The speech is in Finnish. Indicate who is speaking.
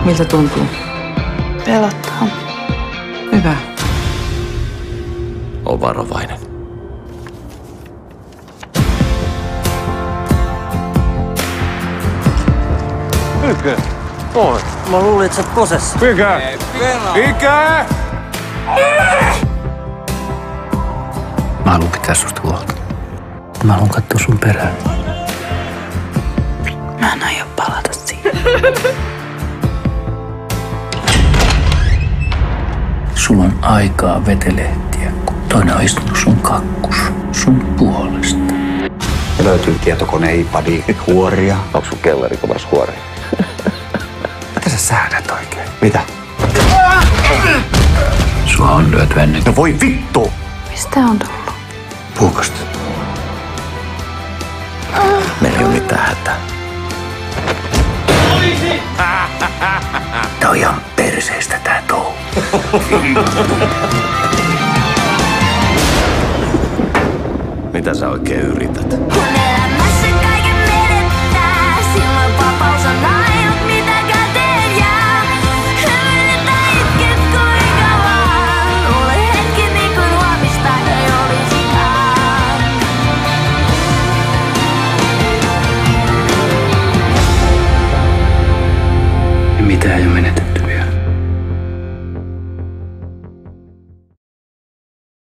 Speaker 1: Miltä tuntuu?
Speaker 2: Pelottaa.
Speaker 1: Hyvä.
Speaker 3: On varovainen.
Speaker 4: Mikä? Oi.
Speaker 5: Mä luulin, että sä oot posessa.
Speaker 4: Mikä? Mikä?
Speaker 5: Mä haluan pitää susta huolta. Mä haluan katsoa sun perään.
Speaker 2: Mä en aio palata siihen.
Speaker 5: Sulla on aikaa vetelehtiä, kun toinen on istunut sun kakkus sun puolesta.
Speaker 6: Ja löytyy tietokone, iPadi, huoria.
Speaker 3: Onko sun kellari kovas huoria?
Speaker 6: Mitä sä säädät oikein? Mitä?
Speaker 5: Sua on lyöty ennen.
Speaker 6: No voi vittu!
Speaker 2: Mistä on tullut?
Speaker 6: Puukosta.
Speaker 3: Meillä ei ole mitään hätää.
Speaker 5: Tää on ihan perseestä tää touhu.
Speaker 3: Mitä sä oikein yrität?
Speaker 7: Kun elämässä kaiken menettää, silloin vapaus on aina.